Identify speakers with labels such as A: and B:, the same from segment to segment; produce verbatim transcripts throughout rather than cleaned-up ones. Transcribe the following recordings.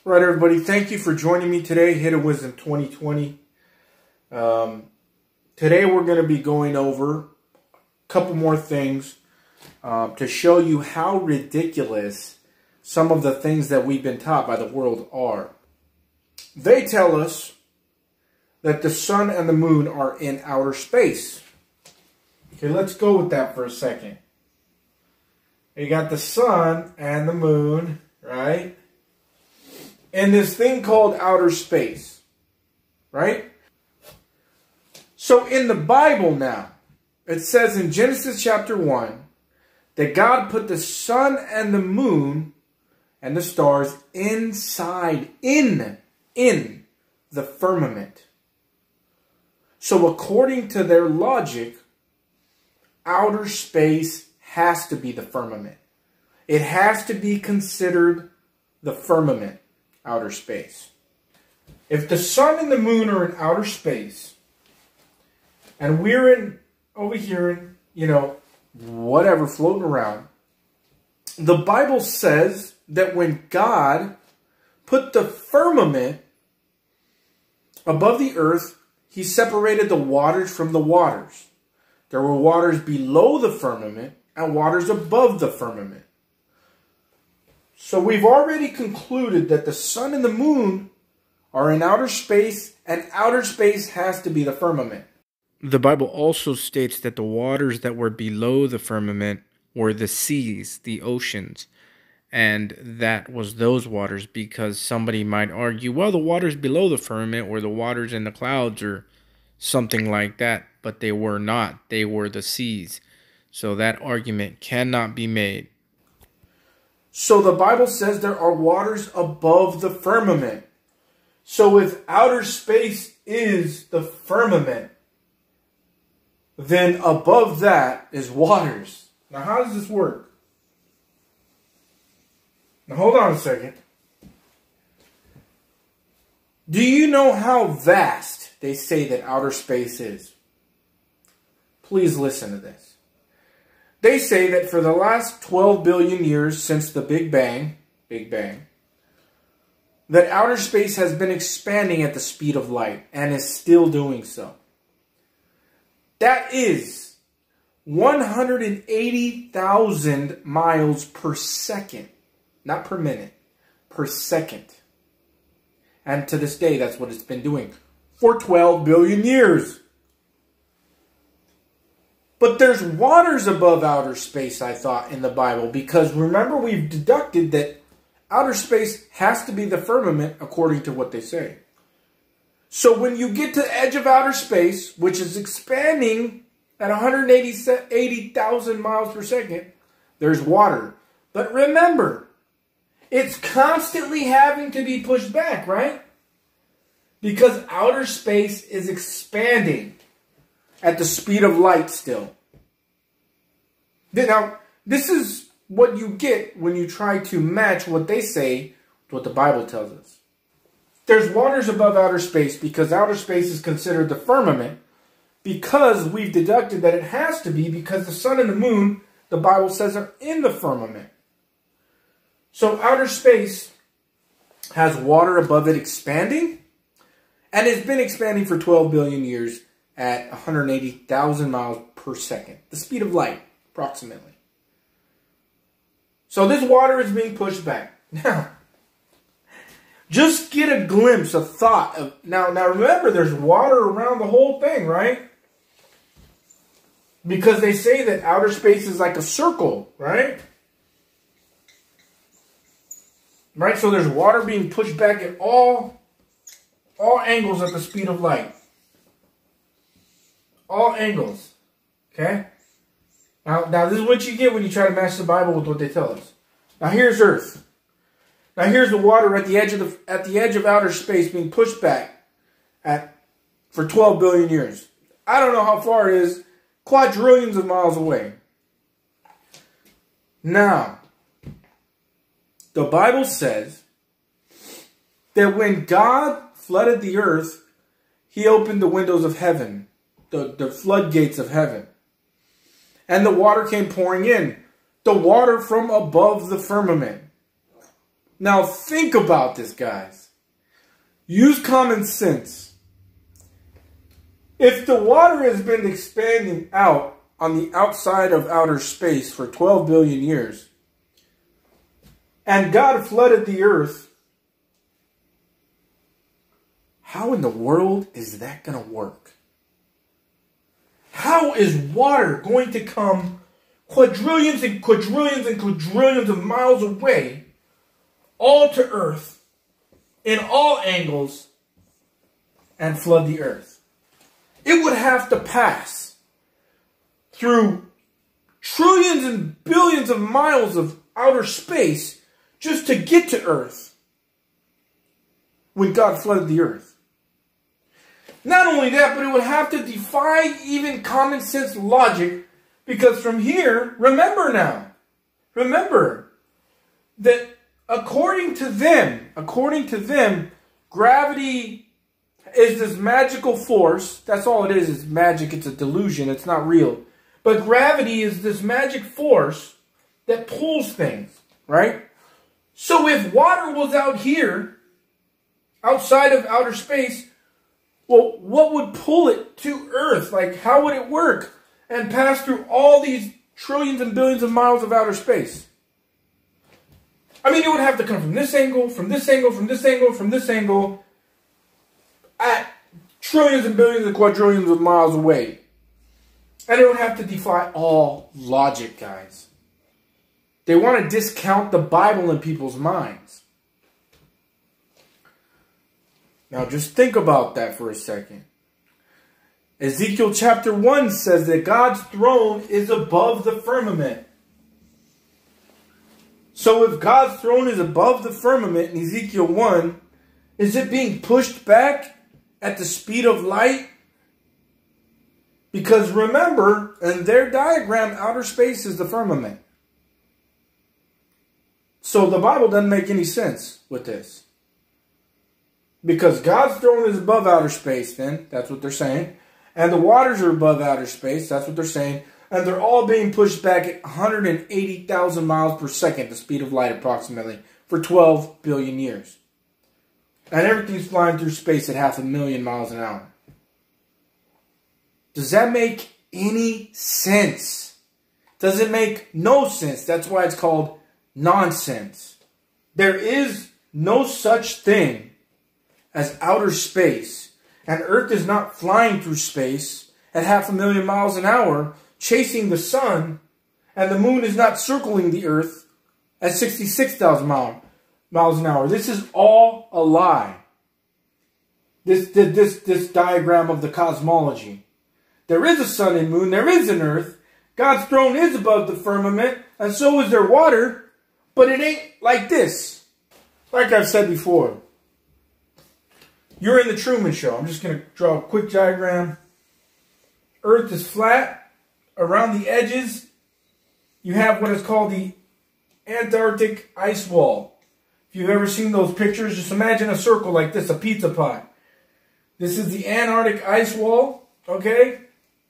A: All right, everybody, thank you for joining me today. Hidden Wisdom twenty twenty. Um, today we're going to be going over a couple more things uh, to show you how ridiculous some of the things that we've been taught by the world are. They tell us that the sun and the moon are in outer space. Okay, let's go with that for a second. You got the sun and the moon, right? And this thing called outer space, right? So in the Bible now, it says in Genesis chapter one that God put the sun and the moon and the stars inside, in, in the firmament. So according to their logic, outer space has to be the firmament. It has to be considered the firmament, outer space. If the sun and the moon are in outer space, and we're in over here in, you know, whatever, floating around, the Bible says that when God put the firmament above the earth, he separated the waters from the waters. There were waters below the firmament and waters above the firmament. So we've already concluded that the sun and the moon are in outer space, and outer space has to be the firmament. The Bible also states that the waters that were below the firmament were the seas, the oceans. And that was those waters, because somebody might argue, well, the waters below the firmament were the waters in the clouds or something like that. But they were not. They were the seas. So that argument cannot be made. So the Bible says there are waters above the firmament. So if outer space is the firmament, then above that is waters. Now how does this work? Now hold on a second. Do you know how vast they say that outer space is? Please listen to this. They say that for the last twelve billion years since the Big Bang, Big Bang, that outer space has been expanding at the speed of light and is still doing so. That is one hundred eighty thousand miles per second. Not per minute, per second. And to this day, that's what it's been doing for twelve billion years. But there's waters above outer space, I thought, in the Bible. Because remember, we've deducted that outer space has to be the firmament according to what they say. So when you get to the edge of outer space, which is expanding at one hundred eighty thousand miles per second, there's water. But remember, it's constantly having to be pushed back, right? Because outer space is expanding at the speed of light still. Now, this is what you get when you try to match what they say with what the Bible tells us. There's waters above outer space because outer space is considered the firmament, because we've deducted that it has to be because the sun and the moon, the Bible says, are in the firmament. So outer space has water above it expanding, and it's been expanding for twelve billion years at one hundred eighty thousand miles per second. The speed of light, approximately. So this water is being pushed back. Now, just get a glimpse, a thought of... Now, now remember, there's water around the whole thing, right? Because they say that outer space is like a circle, right? Right? So there's water being pushed back at all, all angles at the speed of light. All angles. Okay? Now, now this is what you get when you try to match the Bible with what they tell us. Now here's Earth. Now here's the water at the edge of the at the edge of outer space being pushed back at for twelve billion years. I don't know how far it is, quadrillions of miles away. Now, the Bible says that when God flooded the earth, he opened the windows of heaven, the, the floodgates of heaven. And the water came pouring in. The water from above the firmament. Now think about this, guys. Use common sense. If the water has been expanding out on the outside of outer space for twelve billion years, and God flooded the earth, how in the world is that going to work? How is water going to come quadrillions and quadrillions and quadrillions of miles away, all to earth, in all angles, and flood the earth? It would have to pass through trillions and billions of miles of outer space just to get to earth when God flooded the earth. Not only that, but it would have to defy even common sense logic, because from here, remember now, remember that according to them, according to them, gravity is this magical force. That's all it is, it's magic, it's a delusion, it's not real. But gravity is this magic force that pulls things, right? So if water was out here, outside of outer space, well, what would pull it to Earth? Like, how would it work and pass through all these trillions and billions of miles of outer space? I mean, it would have to come from this angle, from this angle, from this angle, from this angle, at trillions and billions and quadrillions of miles away. And it would have to defy all logic, guys. They want to discount the Bible in people's minds. Now just think about that for a second. Ezekiel chapter one says that God's throne is above the firmament. So if God's throne is above the firmament in Ezekiel one, is it being pushed back at the speed of light? Because remember, in their diagram, outer space is the firmament. So the Bible doesn't make any sense with this. Because God's throne is above outer space, then, that's what they're saying. And the waters are above outer space, that's what they're saying. And they're all being pushed back at one hundred eighty thousand miles per second, the speed of light approximately, for twelve billion years. And everything's flying through space at half a million miles an hour. Does that make any sense? Does it make no sense? That's why it's called nonsense. There is no such thing as outer space, and Earth is not flying through space at half a million miles an hour chasing the sun, and the moon is not circling the Earth at sixty-six thousand miles an hour. This is all a lie. This, this, this diagram of the cosmology. There is a sun and moon, there is an Earth, God's throne is above the firmament, and so is there water, but it ain't like this. Like I've said before, you're in the Truman Show. I'm just going to draw a quick diagram. Earth is flat. Around the edges, you have what is called the Antarctic ice wall. If you've ever seen those pictures, just imagine a circle like this, a pizza pie. This is the Antarctic ice wall, okay?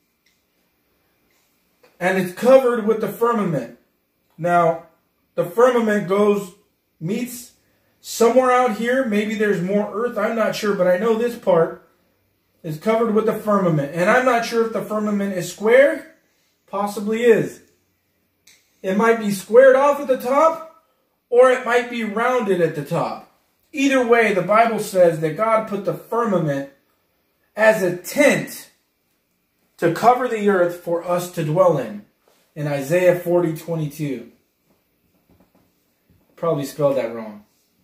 A: And it's covered with the firmament. Now, the firmament goes, meets somewhere out here. Maybe there's more Earth, I'm not sure, but I know this part is covered with the firmament. And I'm not sure if the firmament is square. Possibly is. It might be squared off at the top, or it might be rounded at the top. Either way, the Bible says that God put the firmament as a tent to cover the earth for us to dwell in. In Isaiah forty twenty-two. Probably spelled that wrong.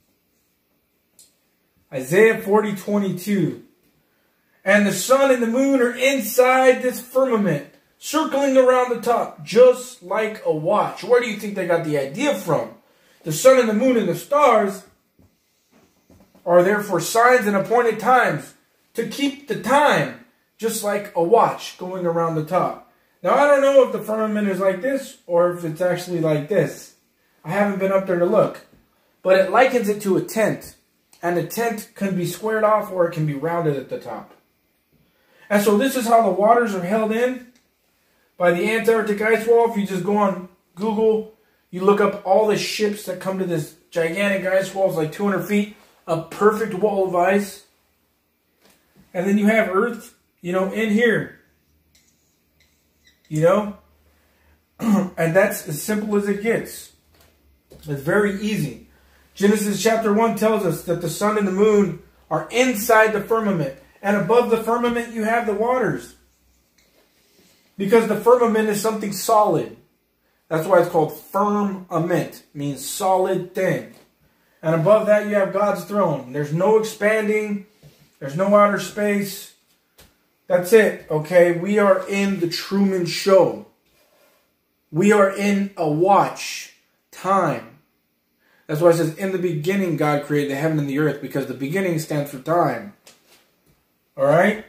A: Isaiah forty twenty-two. And the sun and the moon are inside this firmament, circling around the top, just like a watch. Where do you think they got the idea from? The sun and the moon and the stars are there for signs and appointed times, to keep the time, just like a watch going around the top. Now, I don't know if the firmament is like this, or if it's actually like this. I haven't been up there to look. But it likens it to a tent. And the tent can be squared off, or it can be rounded at the top. And so this is how the waters are held in by the Antarctic ice wall. If you just go on Google, you look up all the ships that come to this gigantic ice walls, like two hundred feet, a perfect wall of ice. And then you have Earth, you know, in here. You know? And that's as simple as it gets. It's very easy. Genesis chapter one tells us that the sun and the moon are inside the firmament. And above the firmament you have the waters. Because the firmament is something solid. That's why it's called firmament. It means solid thing. And above that you have God's throne. There's no expanding. There's no outer space. That's it. Okay? We are in the Truman Show. We are in a watch time. That's why it says, in the beginning God created the heaven and the earth. Because the beginning stands for time. Alright?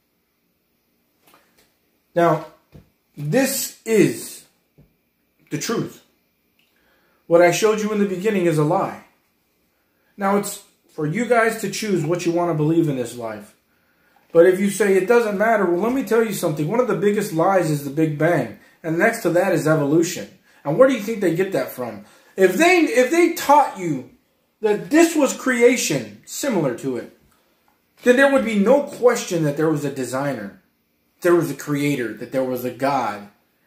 A: Now, this is the truth. What I showed you in the beginning is a lie. Now, it's for you guys to choose what you want to believe in this life. But if you say it doesn't matter, well, let me tell you something. One of the biggest lies is the Big Bang. And next to that is evolution. And where do you think they get that from? If they, if they taught you that this was creation, similar to it, then there would be no question that there was a designer, there was a creator, that there was a God.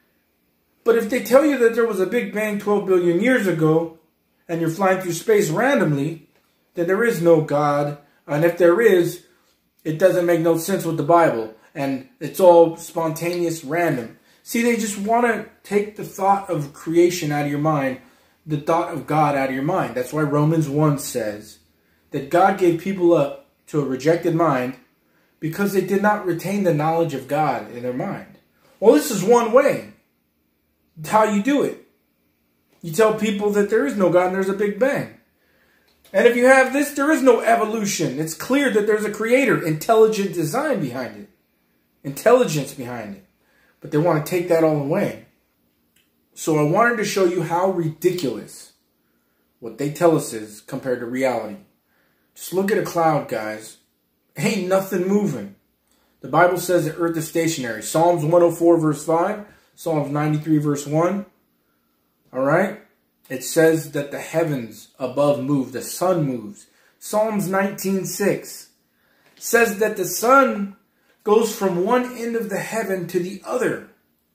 A: But if they tell you that there was a Big Bang twelve billion years ago, and you're flying through space randomly, then there is no God. And if there is, it doesn't make no sense with the Bible. And it's all spontaneous, random. See, they just want to take the thought of creation out of your mind, the thought of God out of your mind. That's why Romans one says that God gave people up to a rejected mind because they did not retain the knowledge of God in their mind. Well, this is one way. It's how you do it. You tell people that there is no God and there's a Big Bang. And if you have this, there is no evolution. It's clear that there's a creator, intelligent design behind it. Intelligence behind it. But they want to take that all away. So I wanted to show you how ridiculous what they tell us is compared to reality. Just look at a cloud, guys. Ain't nothing moving. The Bible says the earth is stationary. Psalms one oh four verse five. Psalms ninety-three verse one. Alright? It says that the heavens above move. The sun moves. Psalms nineteen six says that the sun goes from one end of the heaven to the other.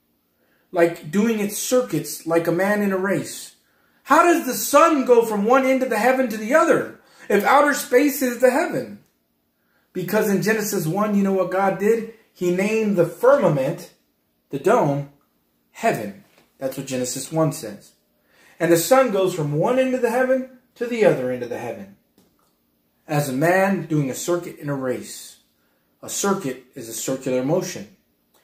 A: Like doing its circuits like a man in a race. How does the sun go from one end of the heaven to the other if outer space is the heaven? Because in Genesis one, you know what God did? He named the firmament, the dome, heaven. That's what Genesis one says. And the sun goes from one end of the heaven to the other end of the heaven. As a man doing a circuit in a race. A circuit is a circular motion.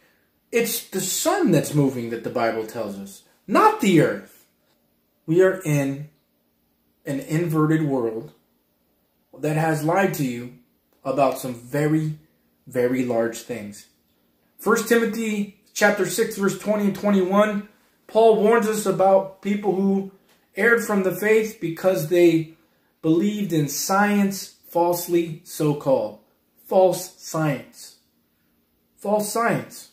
A: It's the sun that's moving that the Bible tells us, not the earth. We are in an inverted world that has lied to you about some very, very large things. First Timothy chapter six, verse twenty and twenty-one, Paul warns us about people who erred from the faith because they believed in science, falsely so-called. False science. False science.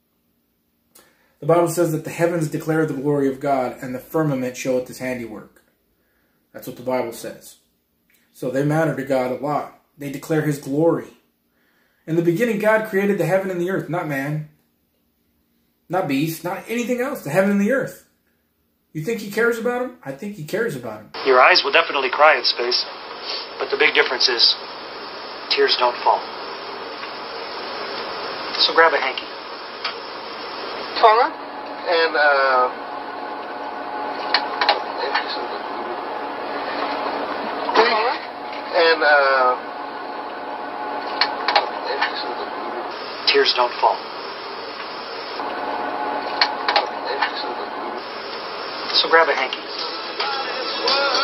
A: The Bible says that the heavens declare the glory of God and the firmament showeth his handiwork. That's what the Bible says. So they matter to God a lot. They declare his glory. In the beginning, God created the heaven and the earth, not man. Not beasts, not anything else. The heaven and the earth. You think he cares about them? I think he cares about them.
B: Your eyes will definitely cry in space. But the big difference is tears don't fall. So grab a hanky.
C: Taller and uh taller and uh
B: tears don't fall. So grab a hanky.